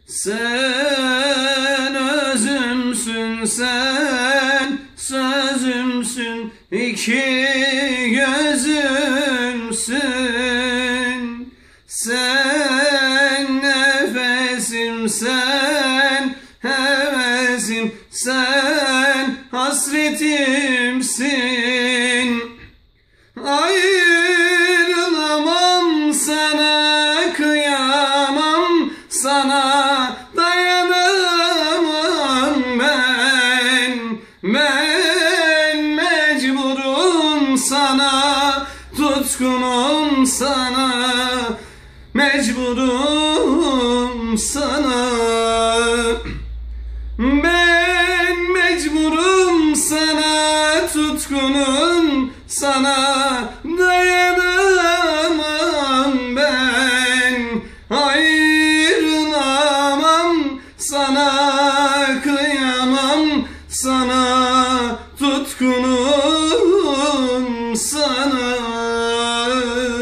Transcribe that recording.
Sen özümsün, sen sözümsün, iki gözümsün. Sen nefesim, sen hevesim, sen hasretimsin. Ayrılamam sana, kıyamam sana, dayanamam ben. Ben mecburum sana, tutkunum sana, mecburum sana. Ben mecburum sana, tutkunum sana, dayanamam ben. Ayrılamam sana, kıyamam sana, tutkunum sana.